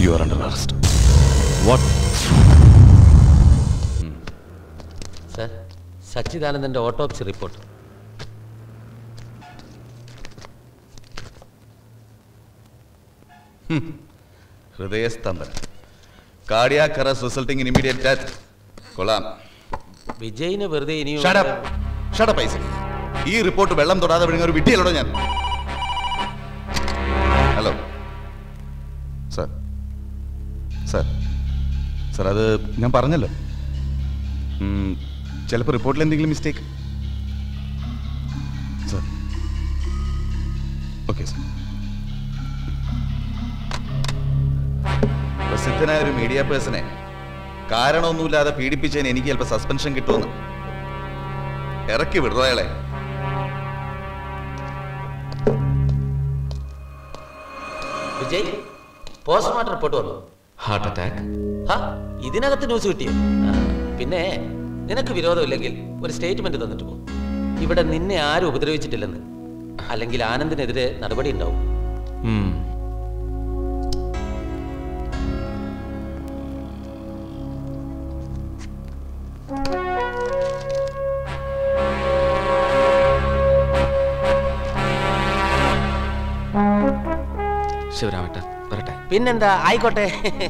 You are under arrest. What? Sir, Sachidanand's autopsy report. ഹൃദയസ്തംഭനം. Cardiac arrest resulting in immediate death. കൊള്ളാം. വിജയിന് വെറുതെ ഇനിയും Shut up, I say. ഈ report വെള്ളം തൊടാതെ വിഴുങ്ങ ഒരു വിട്ടിയല്ലോ ഞാൻ. Hello sir. സർ സർ അത് ഞാൻ പറഞ്ഞല്ലോ. ചിലപ്പോൾ റിപ്പോർട്ടിൽ എന്തെങ്കിലും മിസ്റ്റേക്ക്. Sir okay sir. പ്രസിദ്ധനായ ഒരു മീഡിയ പേഴ്സണെ കാരണമൊന്നുമില്ലാതെ പീഡിപ്പിച്ചതിന് എനിക്ക് ചിലപ്പോൾ സസ്പെൻഷൻ കിട്ടുമെന്ന്. ഇറക്കി വിടുക അയാളെ. വിജയ്, പോസ്റ്റ്മോർട്ടം റിപ്പോർട്ട് വന്നു. Heart attack. ഇതിനകത്ത് ന്യൂസ് കിട്ടിയോ? പിന്നെ നിനക്ക് വിരോധമില്ലെങ്കിൽ ഒരു സ്റ്റേറ്റ്മെന്റ് തന്നിട്ട് പോകും. ഇവിടെ നിന്നെ ആരും ഉപദ്രവിച്ചിട്ടില്ലെന്ന്. അല്ലെങ്കിൽ ആനന്ദിനെതിരെ നടപടി ഉണ്ടാവും. ശിവരാമേട്ട വരട്ടെ. പിന്നെന്താ, ആയിക്കോട്ടെ.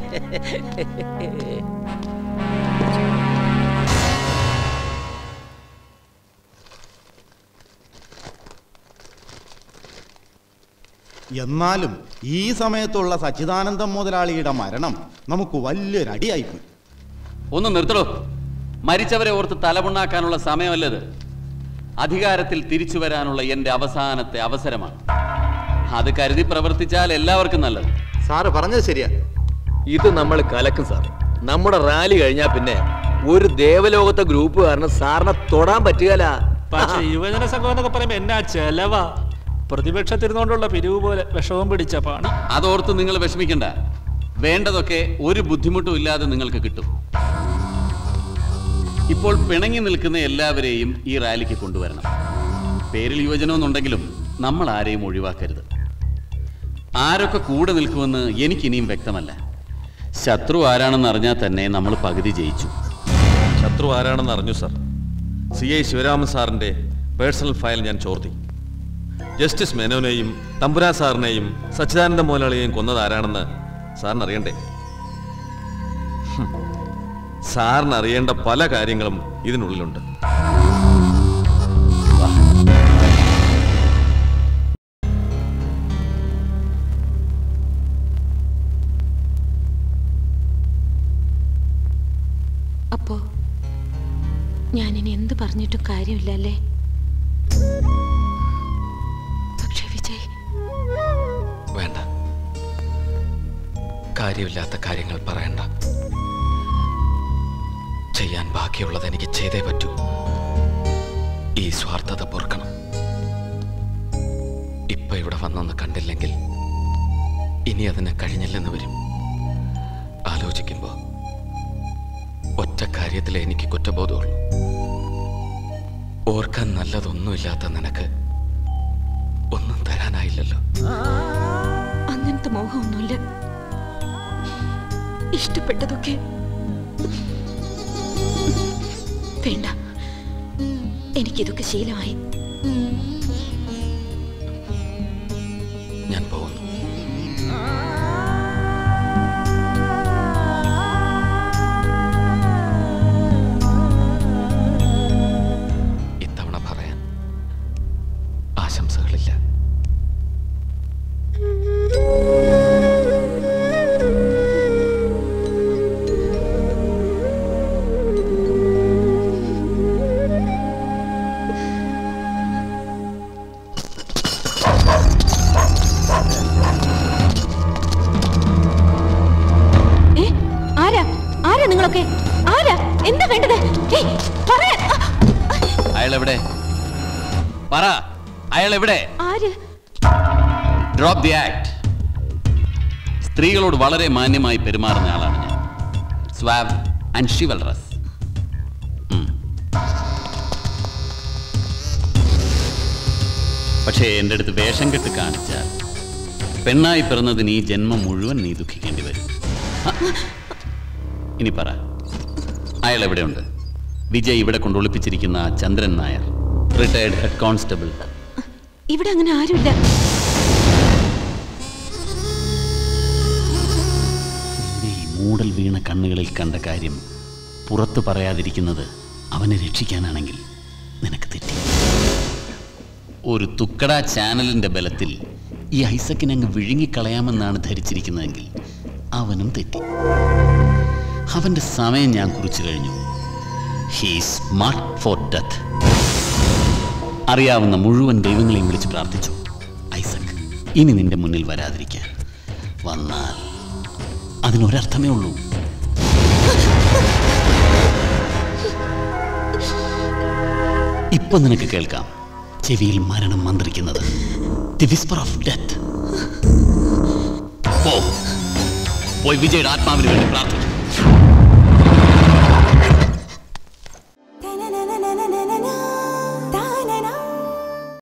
എന്നാലും ഈ സമയത്തുള്ള സച്ചിദാനന്ദം മുതലാളിയുടെ മരണം നമുക്ക് വലിയൊരടിയായിപ്പോയി. ഒന്ന് നിർത്തണോ. മരിച്ചവരെ ഓർത്ത് തലമുണ്ണാക്കാനുള്ള സമയമല്ലത്. അധികാരത്തിൽ തിരിച്ചു വരാനുള്ള എൻ്റെ അവസാനത്തെ അവസരമാണ്. അത് കരുതി പ്രവർത്തിച്ചാൽ എല്ലാവർക്കും നല്ലത്. സാറ് പറഞ്ഞത് ശരിയാ. ഇത് നമ്മൾ കലക്കും സാർ. നമ്മുടെ റാലി കഴിഞ്ഞാൽ പിന്നെ ഒരു ദേവലോകത്തെ ഗ്രൂപ്പ് കാരണം സാറിനെ തൊടാൻ പറ്റുകയില്ല. പക്ഷേ യുവജന സംഘം എന്നൊക്കെ പറയുമ്പോ എന്നാ ചെലവാ. പ്രതിപക്ഷത്തിരുന്നോണ്ടുള്ള പിരിവ് പോലെ വിഷവും പിടിച്ച പാണ്. അതോർത്ത് നിങ്ങൾ വിഷമിക്കണ്ട. വേണ്ടതൊക്കെ ഒരു ബുദ്ധിമുട്ടും ഇല്ലാതെ നിങ്ങൾക്ക് കിട്ടും. ഇപ്പോൾ പിണങ്ങി നിൽക്കുന്ന എല്ലാവരെയും ഈ റാലിക്ക് കൊണ്ടുവരണം. പേരിൽ യുവജനമെന്നുണ്ടെങ്കിലും നമ്മൾ ആരെയും ഒഴിവാക്കരുത്. ആരൊക്കെ കൂടെ നിൽക്കുമെന്ന് എനിക്കിനിയും വ്യക്തമല്ല. ശത്രു ആരാണെന്ന് അറിഞ്ഞാൽ തന്നെ നമ്മൾ പകുതി ജയിച്ചു. ശത്രു ആരാണെന്ന് അറിഞ്ഞു സാർ. CI ശിവരാമൻ സാറിൻ്റെ പേഴ്സണൽ ഫയൽ ഞാൻ ചോർത്തി. ജസ്റ്റിസ് മേനോനെയും തമ്പുരാ സാറിനെയും സച്ചിദാനന്ദ മുതലാളിയെയും കൊന്നത് ആരാണെന്ന് സാറിന് അറിയണ്ടേ? സാറിന് അറിയേണ്ട പല കാര്യങ്ങളും ഇതിനുള്ളിലുണ്ട്. അപ്പോ ഞാനിനി എന്ത് പറഞ്ഞിട്ടും കാര്യമില്ലല്ലേ? പക്ഷേ വിജയ്, വേണ്ട, കാര്യമില്ലാത്ത കാര്യങ്ങൾ പറയണ്ട. ചെയ്യാൻ ബാക്കിയുള്ളത് എനിക്ക് ചെയ്തേ പറ്റൂ. ഈ സ്വാർത്ഥത പൊറുക്കണം. ഇപ്പൊ ഇവിടെ വന്നൊന്ന് കണ്ടില്ലെങ്കിൽ ഇനി അതിന് കഴിഞ്ഞില്ലെന്ന് വരും. ആലോചിക്കുമ്പോ ഒറ്റ കാര്യത്തിലേ എനിക്ക് കുറ്റബോധമുള്ളൂ. ഓർക്കാൻ നല്ലതൊന്നുമില്ലാത്ത നിനക്ക് ഒന്നും തരാനായില്ലല്ലോ. അങ്ങനത്തെ മോഹമൊന്നുമില്ല. ഇഷ്ടപ്പെട്ടതൊക്കെ വേണ്ട. എനിക്കിതൊക്കെ ശീലമായി. ഞാൻ പോകുന്നു. ഇത്തവണ പറയാൻ ആശംസകളില്ല. എന്താ വേണ്ടത്? അയാളെവിടെ? പറ, അയാളെവിടെ? Drop the act. സ്ത്രീകളോട് വളരെ മാന്യമായി പെരുമാറുന്ന ആളാണ് ഞാൻ. Suave and chivalrous. പക്ഷേ എൻ്റെ അടുത്ത് വേഷം കെട്ട് കാണിച്ചാൽ പെണ്ണായി പിറന്നതിന് ഈ ജന്മം മുഴുവൻ നീ ദുഃഖിക്കേണ്ടി വരും. ഇനി പറ, അയാൾ എവിടെയുണ്ട്? വിജയ് ഇവിടെ കൊണ്ടൊളിപ്പിച്ചിരിക്കുന്ന Chandran Nair, retired head constable. ഇവിടെ അങ്ങനെ ആരുമില്ല. ഈ മൂടൽ വീണ കണ്ണുകളിൽ കണ്ട കാര്യം പുറത്തു പറയാതിരിക്കുന്നത് അവനെ രക്ഷിക്കാനാണെങ്കിൽ നിനക്ക് തെറ്റി. ഒരു തുക്കട ചാനലിന്റെ ബലത്തിൽ ഈ ഐസക്കിനെ അങ്ങ് വിഴുങ്ങിക്കളയാമെന്നാണ് ധരിച്ചിരിക്കുന്നതെങ്കിൽ അവനും തെറ്റി. അവന്റെ സമയം ഞാൻ കുറിച്ചു കഴിഞ്ഞു. He's marked for death. അറിയാവുന്ന മുഴുവൻ ദൈവങ്ങളെയും വിളിച്ച് പ്രാർത്ഥിച്ചു, ഐസക് ഇനി നിന്റെ മുന്നിൽ വരാതിരിക്കാൻ. വന്നാൽ അതിനൊരർത്ഥമേ ഉള്ളൂ. ഇപ്പൊ നിനക്ക് കേൾക്കാം ചെവിയിൽ മരണം മന്ത്രിക്കുന്നത്. The whisper of death. പോയി വിജയുടെ ആത്മാവിന് വേണ്ടി പ്രാർത്ഥിക്കും.